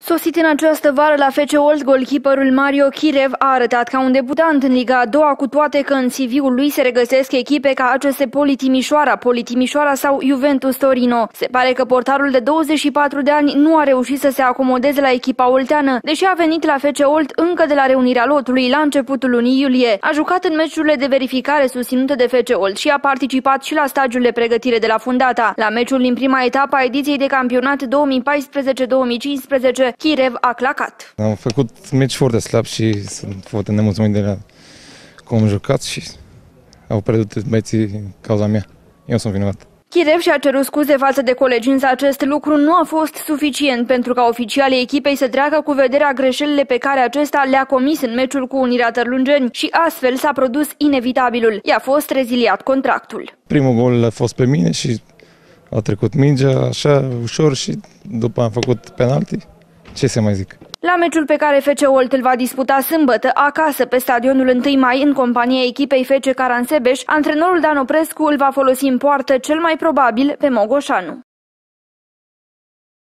Sosit în această vară la FC Olt, goalkeeperul Mario Chirev a arătat ca un debutant în Liga a doua, cu toate că în CV-ul lui se regăsesc echipe ca ACS Poli Timișoara sau Juventus Torino. Se pare că portarul de 24 de ani nu a reușit să se acomodeze la echipa olteană, deși a venit la FC Olt încă de la reunirea lotului la începutul lunii iulie. A jucat în meciurile de verificare susținute de FC Olt și a participat și la stagiul de pregătire de la Fundata. La meciul din prima etapă a ediției de campionat 2014-2015, Chirev a clacat. Am făcut meci foarte slab și sunt foarte nemulțumit de la cum am jucat și au pierdut băieții cauza mea. Eu sunt vinovat. Chirev și-a cerut scuze față de colegi, însă acest lucru nu a fost suficient pentru ca oficialii echipei să treacă cu vederea greșelile pe care acesta le-a comis în meciul cu Unirea Târlungeni și astfel s-a produs inevitabilul. I-a fost reziliat contractul. Primul gol a fost pe mine și a trecut mingea așa ușor și după am făcut penalti. Ce să mai zic? La meciul pe care FC Olt îl va disputa sâmbătă, acasă, pe stadionul 1 Mai, în compania echipei FC Caransebeș, antrenorul Dan Oprescu îl va folosi în poartă cel mai probabil pe Mogoșanu.